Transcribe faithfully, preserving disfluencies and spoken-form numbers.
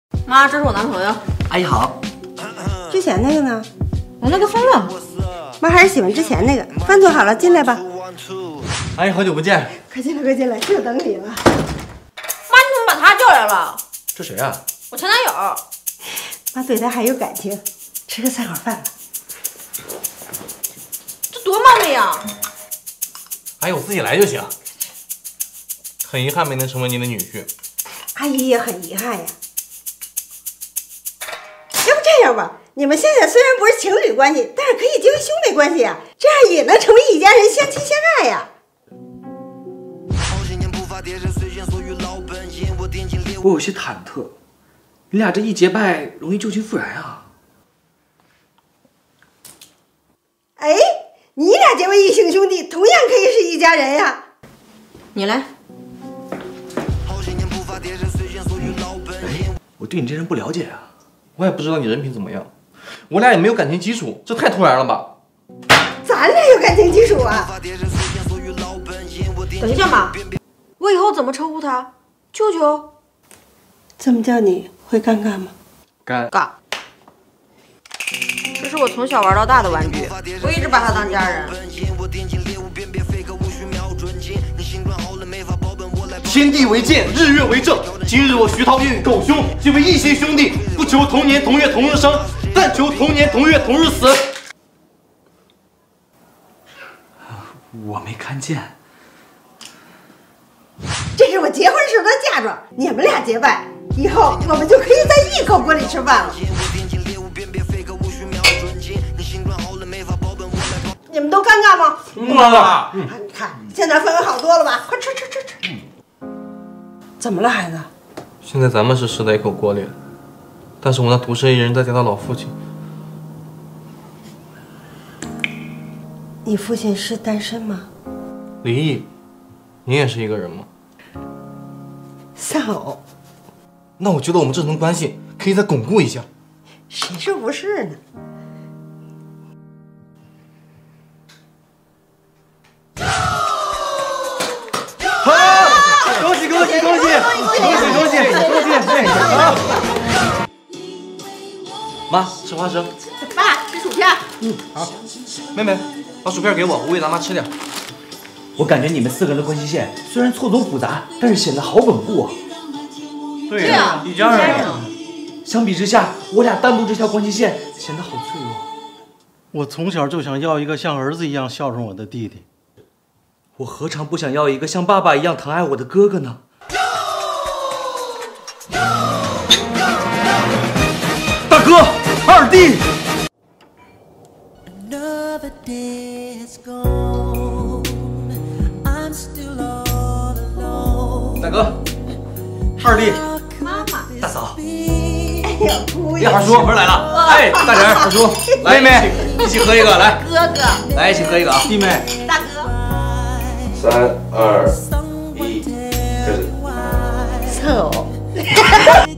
妈，这是我男朋友。 阿姨好。 之前那个呢？ 我那个疯了。 妈还是喜欢之前那个。饭做好了，进来吧。 阿姨好久不见。 快进来，快进来，就等你了。 妈，你怎么把他叫来了？ 这谁啊？ 我前男友。 妈对他还有感情，吃个菜馆饭吧。 这多冒昧呀！ 阿姨我自己来就行。很遗憾没能成为您的女婿。 阿姨也很遗憾呀。要不这样吧，你们现在虽然不是情侣关系，但是可以结为兄妹关系呀，这样也能成为一家人，相亲相爱呀。 我有些忐忑，你俩这一结拜，容易旧情复燃啊！ 哎，你俩结为异姓兄弟，同样可以是一家人呀。 你来。 我对你这人不了解啊， 我也不知道你人品怎么样，我俩也没有感情基础，这太突然了吧？ 咱俩有感情基础啊！ 等一下妈，我以后怎么称呼他？舅舅？ 这么叫你会尴尬吗？ 尴尬。这是我从小玩到大的玩具，我一直把他当家人。 天地为鉴，日月为证。今日我徐涛与狗兄结为异姓兄弟，不求同年同月同日生，但求同年同月同日死。 我没看见。 这是我结婚时的嫁妆，你们俩结拜，以后我们就可以在一口锅里吃饭了。你们都尴尬吗？ 不尴尬。 嗯，你看现在氛围好多了吧？快吃吃吃吃。怎么了，孩子？ 现在咱们是吃在一口锅里了，但是我那独身一人在家的老父亲， 你父亲是单身吗？ 离异，你也是一个人吗？ 丧偶。 那我觉得我们这层关系可以再巩固一下。 谁说不是呢？ 恭喜恭喜恭喜恭喜恭喜恭喜！妈，吃花生。 爸，吃薯片。 嗯，好。妹妹，把薯片给我，我喂咱妈吃点。 我感觉你们四个人的关系线虽然错综复杂，但是显得好稳固啊。 对呀，一家人。 相比之下，我俩单独这条关系线显得好脆弱。 我从小就想要一个像儿子一样孝顺我的弟弟。 我何尝不想要一个像爸爸一样疼爱我的哥哥呢？大哥，二弟。 大哥，二弟， 妈妈， 大嫂。 哎呀，姑爷，二叔，儿来了。哎，大婶，二叔，来，妹妹，一起喝一个，来。 哥哥， 来，一起喝一个啊，弟妹。 大哥。 三二一，开始。 丧偶。